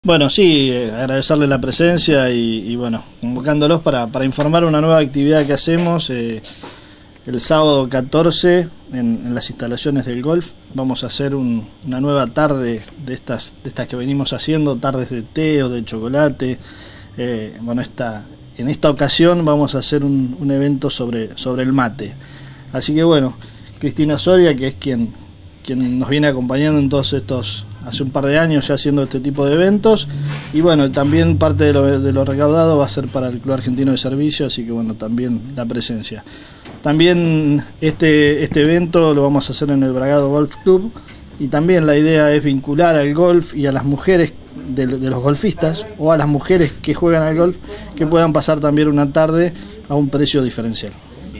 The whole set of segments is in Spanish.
Bueno, sí, agradecerle la presencia y bueno, convocándolos para informar una nueva actividad que hacemos el sábado 14 en las instalaciones del golf. Vamos a hacer una nueva tarde de estas que venimos haciendo, tardes de té o de chocolate. Bueno, en esta ocasión vamos a hacer un evento sobre el mate. Así que bueno, Cristina Soria, que es quien nos viene acompañando en todos estos, hace un par de años ya haciendo este tipo de eventos, y bueno, también parte de lo recaudado va a ser para el Club Argentino de Servicio, así que bueno, también la presencia. También este evento lo vamos a hacer en el Bragado Golf Club, y también la idea es vincular al golf y a las mujeres de los golfistas, o a las mujeres que juegan al golf, que puedan pasar también una tarde a un precio diferencial.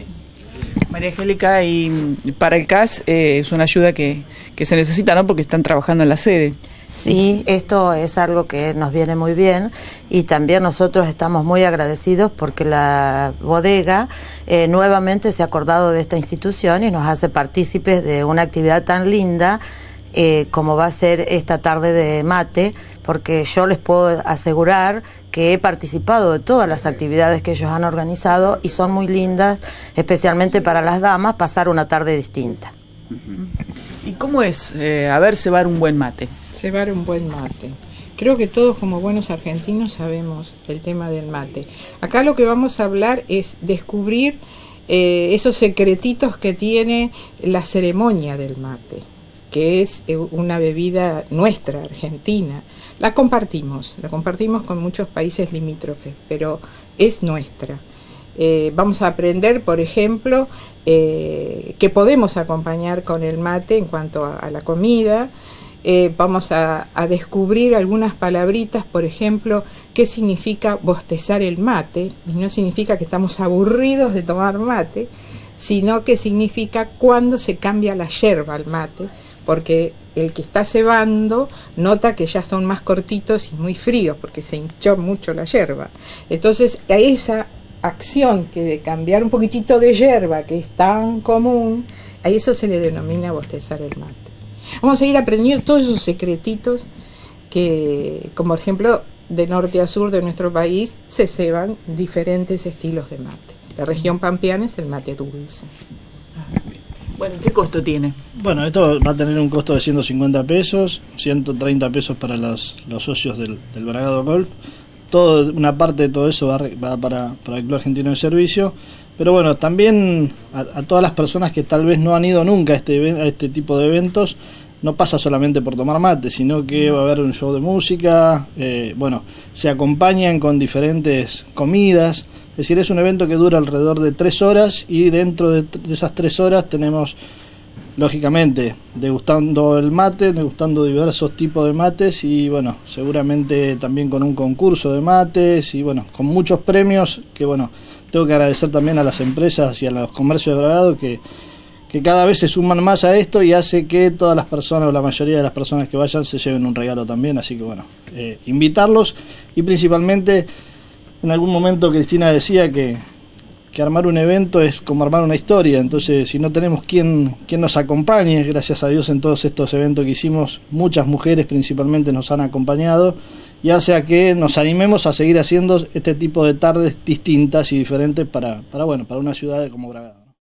María Angélica, y para el CAS es una ayuda que se necesita, ¿no? Porque están trabajando en la sede. Sí, esto es algo que nos viene muy bien, y también nosotros estamos muy agradecidos porque la bodega nuevamente se ha acordado de esta institución y nos hace partícipes de una actividad tan linda como va a ser esta tarde de mate, porque yo les puedo asegurar que he participado de todas las actividades que ellos han organizado y son muy lindas, especialmente para las damas, pasar una tarde distinta. ¿Y cómo es cebar un buen mate? Cebar un buen mate. Creo que todos como buenos argentinos sabemos el tema del mate. Acá lo que vamos a hablar es descubrir esos secretitos que tiene la ceremonia del mate, que es una bebida nuestra, argentina. La compartimos con muchos países limítrofes, pero es nuestra. Vamos a aprender, por ejemplo, que podemos acompañar con el mate en cuanto a la comida. Vamos a descubrir algunas palabritas, por ejemplo, qué significa bostezar el mate, y no significa que estamos aburridos de tomar mate, sino que significa cuando se cambia la yerba al mate, porque el que está cebando nota que ya son más cortitos y muy fríos, porque se hinchó mucho la yerba. Entonces, a esa acción que de cambiar un poquitito de yerba, que es tan común, a eso se le denomina bostezar el mate. Vamos a ir aprendiendo todos esos secretitos que, como ejemplo, de norte a sur de nuestro país, se ceban diferentes estilos de mate. La región pampeana es el mate dulce. Bueno, ¿qué costo tiene? Bueno, esto va a tener un costo de 150 pesos, 130 pesos para los socios del Bragado Golf. Una parte de todo eso va para el Club Argentino de Servicio. Pero bueno, también a todas las personas que tal vez no han ido nunca a este tipo de eventos, no pasa solamente por tomar mate, sino que va a haber un show de música, bueno, se acompañan con diferentes comidas. Es decir, es un evento que dura alrededor de 3 horas, y dentro de esas 3 horas tenemos, lógicamente, degustando el mate, degustando diversos tipos de mates, y bueno, seguramente también con un concurso de mates, y bueno, con muchos premios que bueno, tengo que agradecer también a las empresas y a los comercios de Bragado que cada vez se suman más a esto, y hace que todas las personas, o la mayoría de las personas que vayan, se lleven un regalo también. Así que bueno, invitarlos, y principalmente, en algún momento Cristina decía que armar un evento es como armar una historia. Entonces, si no tenemos quien nos acompañe, gracias a Dios en todos estos eventos que hicimos, muchas mujeres principalmente nos han acompañado, y hace a que nos animemos a seguir haciendo este tipo de tardes distintas y diferentes para una ciudad como Bragado.